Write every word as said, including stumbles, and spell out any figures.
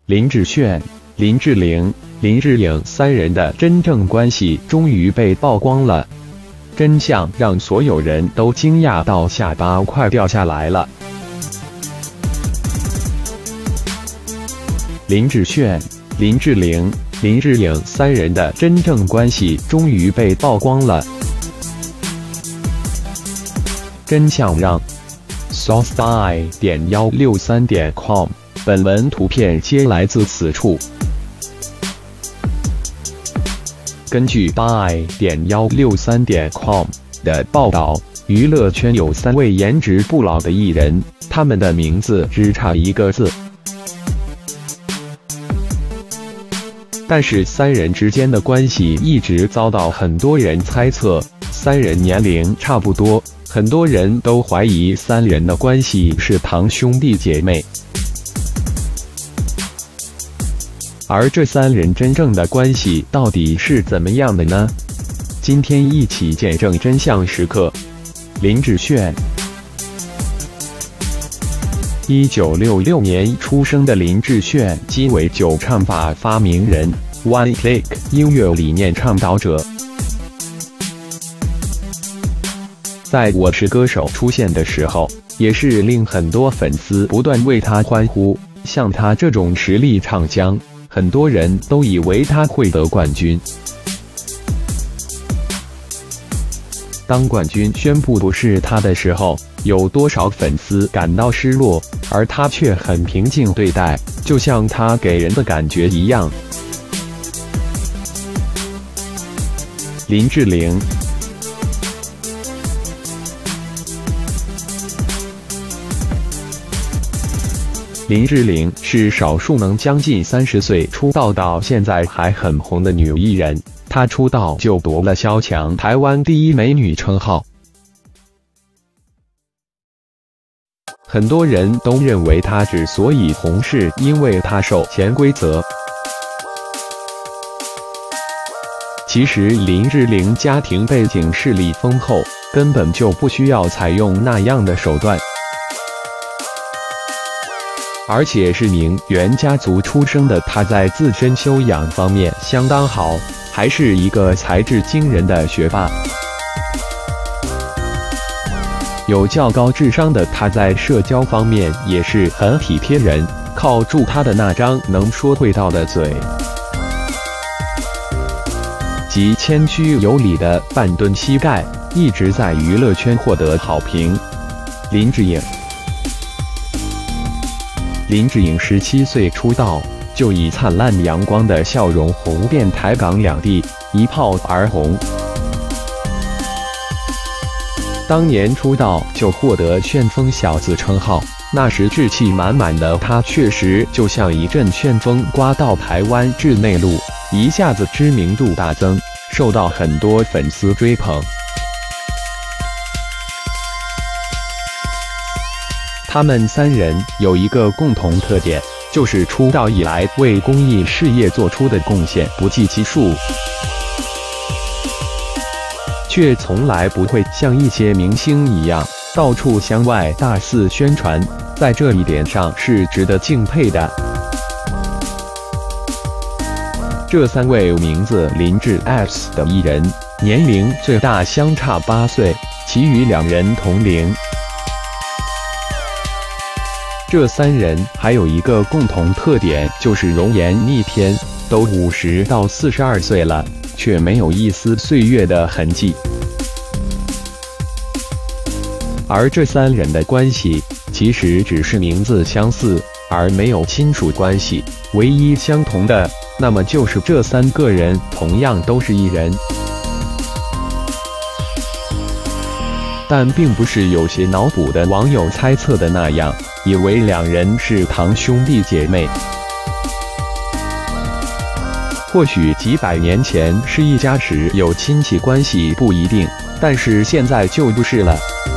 林志炫、林志玲、林志颖三人的真正关系终于被曝光了，真相让所有人都惊讶到下巴快掉下来了。林志炫、林志玲、林志颖三人的真正关系终于被曝光了，真相让 source 点一六三点 com。本文图片皆来自此处。根据 buy 点一六三点 com 的报道，娱乐圈有三位颜值不老的艺人，他们的名字只差一个字。但是三人之间的关系一直遭到很多人猜测，三人年龄差不多，很多人都怀疑三人的关系是堂兄弟姐妹。而这三人真正的关系到底是怎么样的呢？今天一起见证真相时刻。林志炫，一九六六年出生的林志炫，鸡尾酒唱法发明人 ，One Click 音乐理念倡导者。在《我是歌手》出现的时候，也是令很多粉丝不断为他欢呼。像他这种实力唱将，很多人都以为他会得冠军。当冠军宣布不是他的时候，有多少粉丝感到失落，而他却很平静对待，就像他给人的感觉一样。林志玲，林志玲是少数能将近三十岁出道到现在还很红的女艺人，她出道就夺了萧蔷台湾第一美女称号。很多人都认为她之所以红是因为她受潜规则。其实林志玲家庭背景势力丰厚，根本就不需要采用那样的手段。而且是名媛家族出生的她，在自身修养方面相当好，还是一个才智惊人的学霸。有较高智商的她，在社交方面也是很体贴人，靠住她的那张能说会道的嘴，及谦虚有礼的半蹲膝盖，一直在娱乐圈获得好评。林志颖。林志颖十七岁出道，就以灿烂阳光的笑容红遍台港两地，一炮而红。当年出道就获得旋风小子称号，那时志气满满的他，确实就像一阵旋风刮到台湾至内陆，一下子知名度大增，受到很多粉丝追捧。他们三人有一个共同特点，就是出道以来为公益事业做出的贡献不计其数，却从来不会像一些明星一样到处向外大肆宣传，在这一点上是值得敬佩的。这三位名字林志 X 的艺人，年龄最大相差八岁，其余两人同龄。这三人还有一个共同特点，就是容颜逆天，都五十到四十二岁了，却没有一丝岁月的痕迹。而这三人的关系，其实只是名字相似，而没有亲属关系。唯一相同的，那么就是这三个人同样都是艺人。但并不是有些脑补的网友猜测的那样，以为两人是堂兄弟姐妹。或许几百年前是一家时有亲戚关系不一定，但是现在就不是了。